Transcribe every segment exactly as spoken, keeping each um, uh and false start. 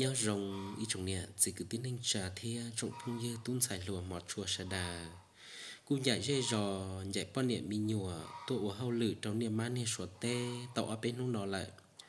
nhớ rồng ý trong nè chỉ cứ tin anh trà thia trong phong như tuôn xài lùa mọt chùa sa đà cú nhảy dây rò nhảy bao niệm mi nhùa tụ hao lử trong niệm má niệm sọt tê tàu ở bên nông nọ lại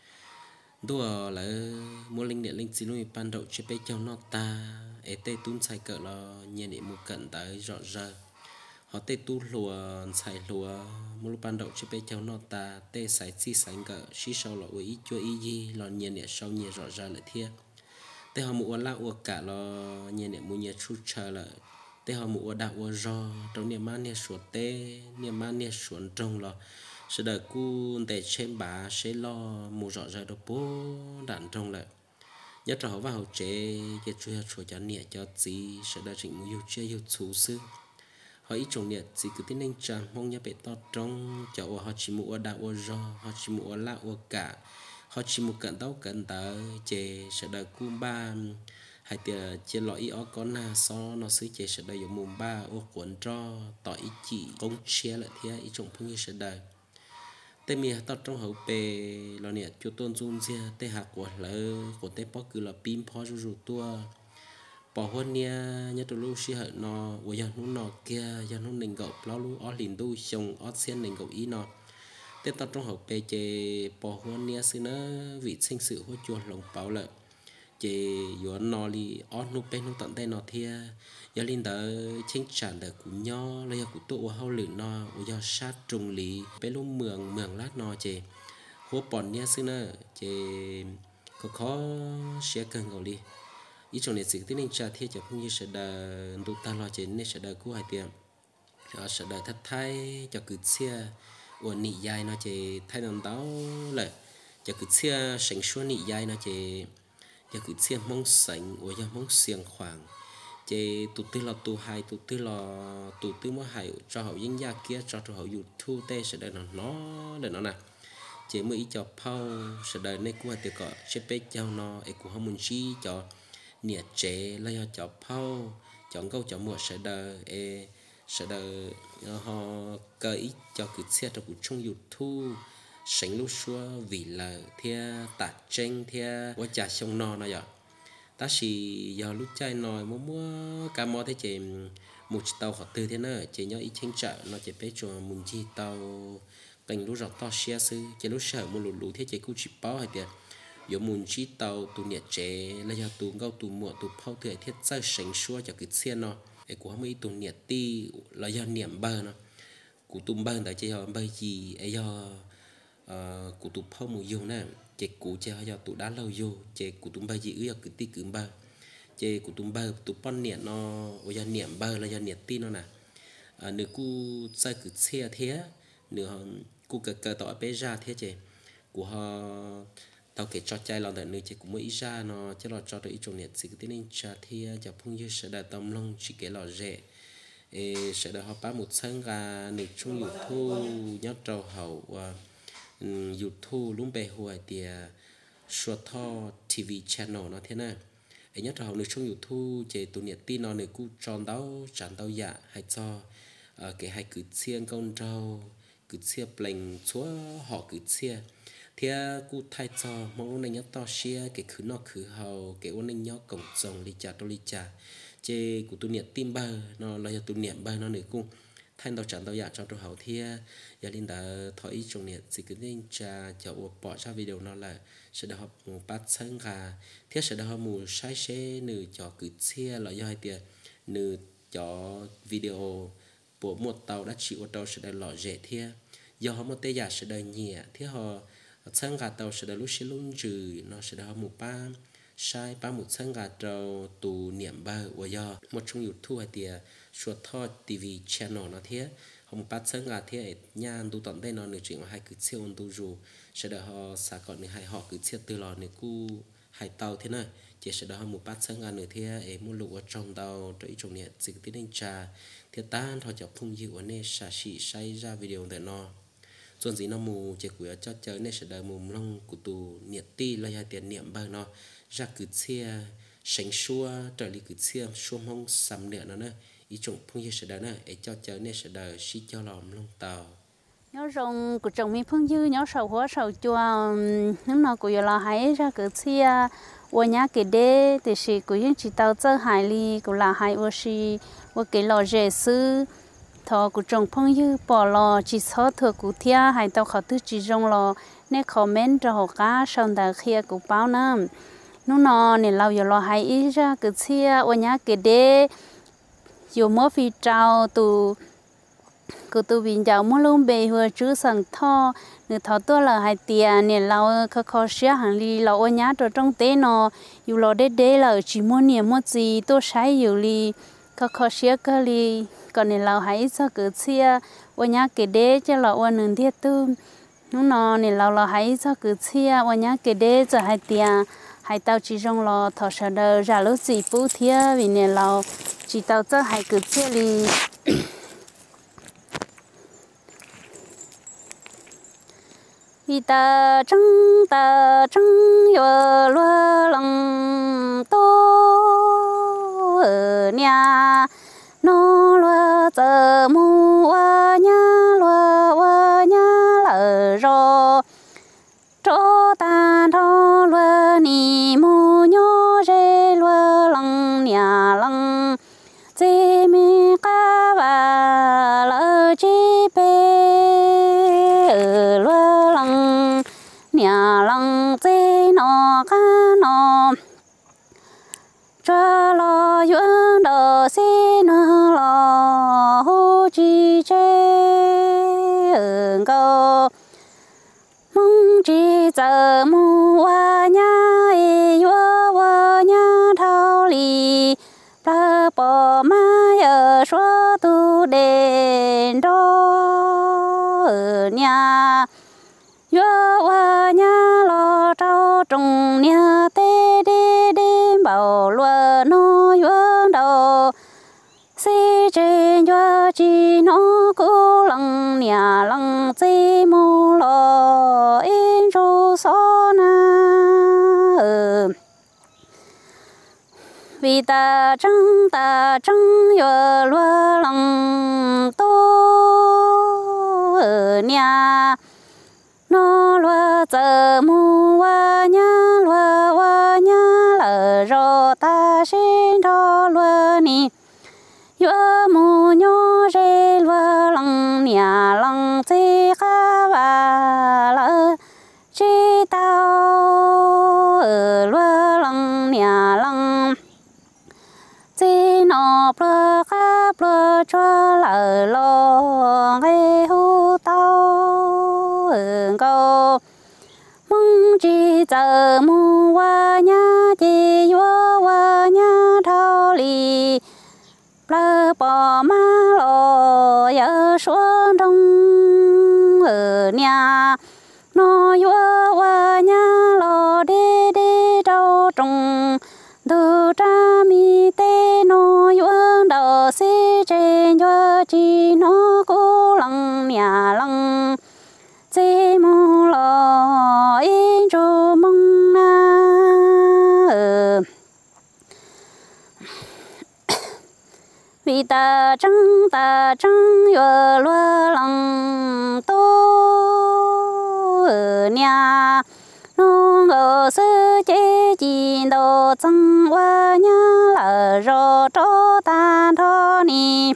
đùa là mua linh điện linh chỉ nuôi ban đầu chỉ biết cho nó ta ở tây tuôn xài cỡ là nhìn niệm một cận tới rõ ràng họ tây tu lùa xài lùa mua lúc ban đầu chỉ biết cho nó ta tây xài chi xài cỡ xí sau là ý cho ý gì là nhìn niệm sau nhìn rõ ràng lại thiệt thế họ mua lá uo cả lo nhìn niệm mua nhiệt chút chờ lại thế họ mua đạo uo rò trong niệm mang nhiệt suốt tê niệm mang nhiệt suốt trong lo sẽ đợi cu để trên bả sẽ lo mua rõ ràng được bố đạn trong lại nhất là họ vào chế cái chuyện cho cho niệm cho gì sẽ đợi chỉnh mua yêu chơi yêu chủ sư họ ít trồng niệm chỉ cứ tin anh chàng mong nhớ bị to trong chậu họ chỉ mua đạo uo rò họ chỉ mua lá uo cả họ chỉ một cận tàu cận tới chế sẽ đợi cung ba hay tiệt chế loại ý ó có na so nó xứ chế sẽ đợi dùng mùng ba ô cuốn cho tỏi ý chỉ công chia lại thế ý trồng phong như sẽ đợi tê mi tao trong hậu bề lo nè chú tôn dung chia tê hạt của lỡ của tê bó cứ là pin phó rú rú tua bỏ hôn nia nhớ từ lúc xí hở nó của giờ nó nọ kia giờ nó nình gậu lao lu ó liền tu chồng ó xiên nình gậu ý nó tết tao trong học bề chế bỏ hôn nia xí nó vị sinh sự hỗ chuột lòng bảo lợi chế yếu nó li ó nụ bên nụ tận đây nó thia giờ linh đỡ chính tràn đỡ của nho lấy của tụ hao lử nó của giờ sát trùng lý bên lúc mường mường lát nó chế hỗ bọn nia xí nó chế có khó sẽ cần gầu đi ý trong này sự tin nên trả thiết cho không như sẽ đỡ tụ ta lo chế nên sẽ đỡ của hai tiệm họ sẽ đỡ thắt thay cho cứ xe uốn nị dài nó chế thay đồng táo lại cho cứ xe sành xuân nị dài nó chế cho cứ xe mong sành uốn giờ mong xiềng khoảng chế tụ tư là tụ hai tụ tư là tụ tư mới hai cho họ những gia kia cho cho họ YouTube tê sẽ đợi nó nó để nó nè chế mới ý cho phao sẽ đợi này của từ cọ chế bé cho nó ấy của họ muốn chi cho nhiệt chế lấy họ cho phao chọn câu cho mùa sẽ đợi ấy sẽ đợi họ cơ ý cho cứ xe cho cuộc trong YouTube sánh lúc xưa vì là thia tạt tranh thia quá chả sông no nó vậy ta chỉ giờ lúc chơi nồi mua mua cá mò thế chị một tàu họ từ thế nữa chị nhớ ý tranh trợ nó chỉ bé cho muốn chi tàu cảnh lúc giọt to xe sư chị lúc sợ một lụt lụt thế chị cũng chỉ bao hay tiền giờ muốn chi tàu tụ nhiệt chế là giờ tụ gâu tụ muộn tụ phao thừa thiết chơi sánh xua cho cái xe nó ấy của mấy tụ nhiệt ti là do niệm bơ nó của tụ bơ tại chị giờ bơ gì ấy do của tụ phao mùi vô nè chế cụ chế họ tụ đá lâu vô chế cụ tụ bơ gì ư cứ ti cứ bơ chế cụ tụ bơ tụ pon niệm nó ở do niệm bơ là do niệm ti nó nè nửa cu sai cứ xe thế nửa cu cờ cờ tỏ bé ra thế chế của họ tao kể cho trai lòng tại nơi chế cũng mới ra nó chứ là cho tới chỗ nhiệt sự cái nên cha thì giờ phong như sẽ đạt tâm long chỉ cái lò rẻ sẽ được họ bán một sáng gà nửa chung YouTube nhớ trâu hậu YouTube lúc bề hồi thì short ti vi channel nó thế này ấy nhớ trâu nửa chung YouTube chế tụ nhiệt tin nó nửa cu tròn đau tràn đau dạ hay cho cái hai cứ xiên con trâu cứ xiên pleng chúa họ cứ xiên thì cụ thay cho mong anh nhớ to xia cái khứ nó khứ hầu cái ôn anh nhớ cổng rồng đi trà tôi đi trà chê của tôi niệm tim bơ nó là tôi niệm bơ nó nữa cũng thanh tao chẳng tao dạ cho tôi hậu thì giờ linh đã thổi trong niệm chỉ cứ nên trà cho bỏ ra video nó là sẽ được học một bát sáng gà thiết sẽ được học một sai xe nửa cho cứ xia là do hai tiền nửa cho video bộ một tàu đã chịu tàu sẽ được lọ rẻ thiê do họ một tê giả sẽ đời nhẹ thiết họ sáng gà tàu sẽ được lúc xí luôn trừ nó sẽ được một ba sai ba một sáng gà tàu tù niệm ba của do một trong YouTube hay tiề short ti vi channel nó thế họ một ba sáng gà thế nhan tu tận đây nó nửa chuyện hai cứ siêu tu dù sẽ được họ xả còn nửa hai họ cứ siêu từ lò nửa cu hai tàu thế này chỉ sẽ được một bát sáng gà nửa thế ấy một lụa trong tàu tới trong này chỉ tiếng anh trà thế tan họ chọc phun dịu ở nơi xả xị say ra video để nó xuân gì nó mù chỉ của cho chơi nên sẽ đợi mù long của tù nhiệt ti là hai tiền niệm bao nó ra cứ xe sánh xua trở đi cứ xe xua mông sầm nè nó nữa ý chung phong như sẽ đợi nữa để cho chơi nên sẽ đợi xí cho lòng long tàu nhớ rong của chồng mi phong như nhớ sầu hóa sầu chua nếu nào của giờ là hãy ra cứ xe 我伢给的就是古人知道这海里古拉海我是我给老热死，thọ古种朋友bỏ lò chỉ số thừa cụ thia hay tao khó tư chỉ rong lò nè comment cho họ cá xong đã kia cụ báo nam nó nọ nè lâu giờ lò hay ít ra cứ chia ở nhà cái đế dù mỗi phi trao tụ cứ tụ bình giàu mỗi lúc bề vừa chữ sẵn thọ nè thọ tôi là hai tiền nè lâu khó khó xia hàng li lâu ở nhà cho trong tế nọ dù lò đế đế là chỉ muốn niệm một gì tôi sai nhiều li khó khó xia cơ li còn nè lâu hay sao cứ chia ở nhà cái đế cho lò ở nương thiết tu nó nọ nè lâu là hay sao cứ chia ở nhà cái đế cho hai tiền hai tao chỉ trong lò thọ sợ đời ra lúc gì phú thia vì nè lâu chỉ tao cho hai cứ chia li vì ta trăng ta trăng yo lo lăng tô ở nhà nó lo giờ mu wa nhà lo wa nhà lỡ rồi cho ta thọ lo ni mu nhớ rê lo lăng nhà lăng chỉ mi cá và lỡ chỉ bê ở lo lăng nhà lăng chỉ nó cá nó cho lo yuan đồ xin lo hu chi chế ở câu mong chỉ giờ mu wa nhà e yo wa nhà thao li ta bỏ mai ở số tu đền đó ở nhà yo wa nhà lo trao trồng nhà tê đê đê bảo lo nó yuan đồ si trên yo chi nó cố lăng nhà lăng chi mu lo in ru so na vì ta trăng ta trăng yo lo lăng tô ở nhà nó lo giờ mu wa nhà lo wa nhà lỡ rồi ta xin đó lo ni yo mu nhớ rê lo lăng nhà lăng chi cá và lỡ chi tao ở lo lăng nhà lăng chi nó plơ cá plơ cho lỡ lo nghe hu tao ở câu mong chi giờ mu wa nhà chi yo wa nhà thao li plơ bỏ má lo giờ xuống đông ở nhà nó yo wa nhà lo đi đi đâu trồng từ cha mi tê nó yo đầu si trên yo chi nó cố lăng nhà lăng chỉ mu lo in ru mong na vì ta trăng ta trăng yo lo lăng tô ở nhà nó ngờ sư chế chi đồ chẳng qua nhà lỡ rồi cho ta thọ ni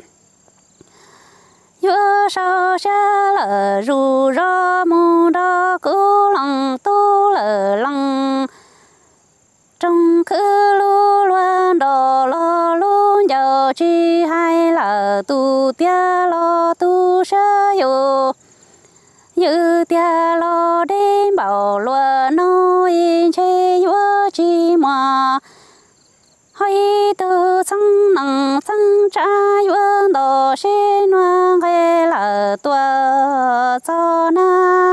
yo sao xa lỡ ru ro mu đó cứ lăng tô lỡ lăng trong cứ lu loan đồ lo lu giờ chi hay là tu tia lo tu sa yo như tia lo đêm bảo lo nói chê yo chi mà hay tu sang năng sang cha yo đồ xin ngoan hay là tua cho na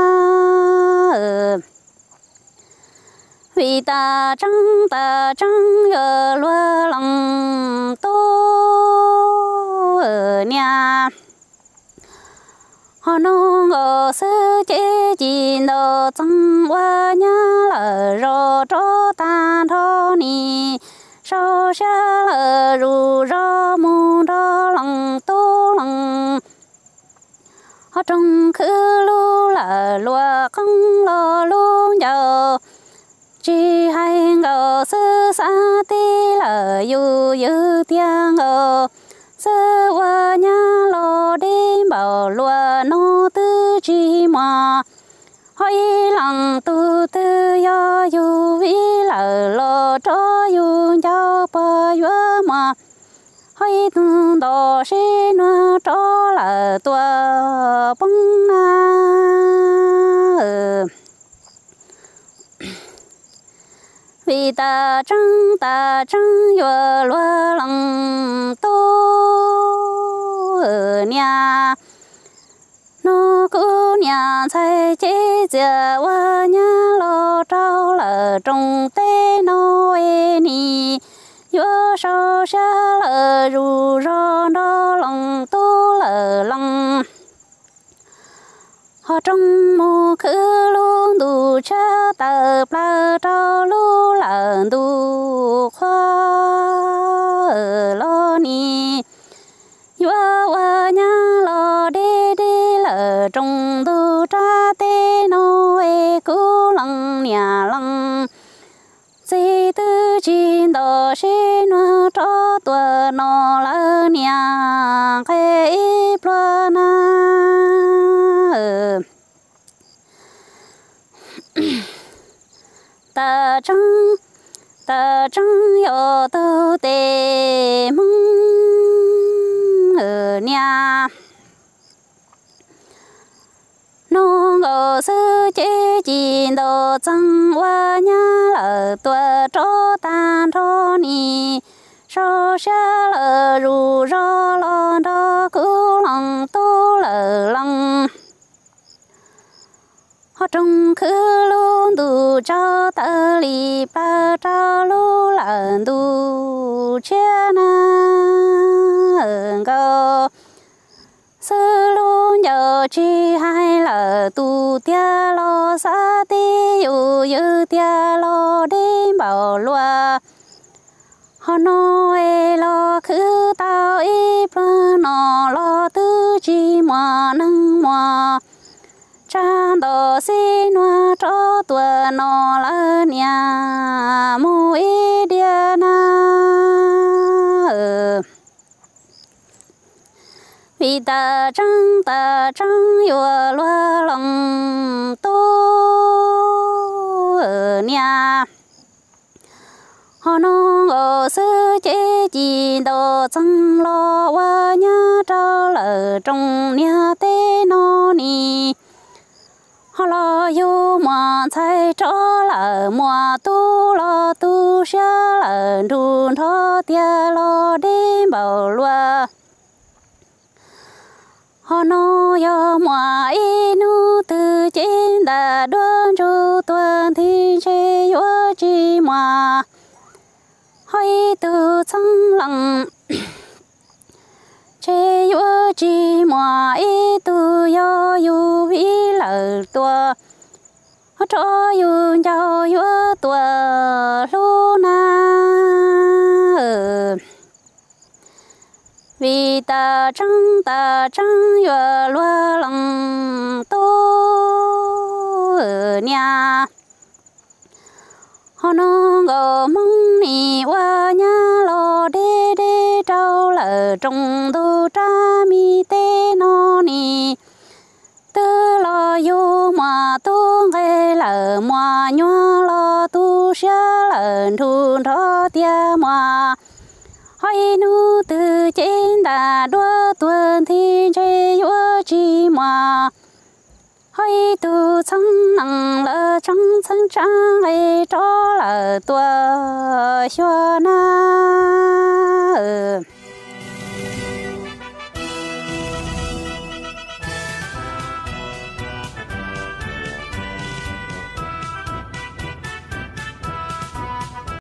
vì ta trăng ta trăng yo lo lăng tô ở nhà họ nông ngờ sư chế chín đồ chẳng qua nhà lỡ rồi cho ta thọ ni sao xa lỡ ru ro mu đó lăng tô lăng họ trông khứ lu lỡ lúa không lo lu giờ chỉ hay ngờ sư sa ti lờ yu yu tiếng ở sơ wa nhà lo đêm bảo lúa nó tư chi mà hỏi lòng tu tư yo yu vi lờ lo cho yu giao pa yu mà hỏi tu đồ sĩ nó cho lờ tua bông na vì ta trăng ta trăng yo lúa lòng tu ở nhà nó cứ nhà xây chế giờ qua nhà lo trao lờ trồng tê nó e ni yo sao xa lờ ru ro đó lòng tu lờ lòng họ trong mù khứ luôn đủ cha tờ pla trao lu lờ đủ khoa lo ni yo qua nhà lo đê đê lờ trong đủ cha tê nó e cú lòng nhà lòng dì tư chín đồ xí nó cho tua nó lỡ nhà khê ít lo na ta trăng ta trăng yo tu tê mong ở nhà nó ngô sư chế chín đồ trăng qua nhà lỡ tua cho tan cho ni sao xa lỡ ru ro lo đó cứ lòng tu lỡ lòng họ trong khứ luôn đủ cho ta li ba cho lu lợn đủ chia na go sư luôn nhờ chi hai lỡ tu tia lo sa ti yu yu tia lo đêm bảo lúa họ nói lo khứ tao ít nó lo tư chi mà năng mà cha đồ xí noa cho tua nó lỡ nhà mũi địa na vì ta trăng ta trăng yo lúa lòng tu ở nhà họ nó ngô sư chế chỉ đồ chẳng lo qua nhà trao lỡ trong nhà tê nó ni họ lo yêu mà thay cho lỡ mùa tu lo tu xa lỡ đun thọ tia lo đêm bảo lúa họ nói yo mùa inu từ trên đã đoan chu tuần thì chế yo chi mà hỏi từ trong lòng chế yo chi mà ý tu yo yu vi lỡ tua cho yu giao yo tua lu na vì ta trăng ta trăng yo lúa lòng tu ở nhà họ nó ngô mong ni qua nhà lo đê đê trao lỡ trong tu cha mi tê nó ni tư lo yo mà tu nghe lỡ mà nhua lo tu xa lỡ thun thọ tia mà hỏi nu từ trên đã đua tuần thì chế yo chi mà hỏi tu chẳng năng lỡ chẳng chẳng chẳng hay cho lỡ tua xua na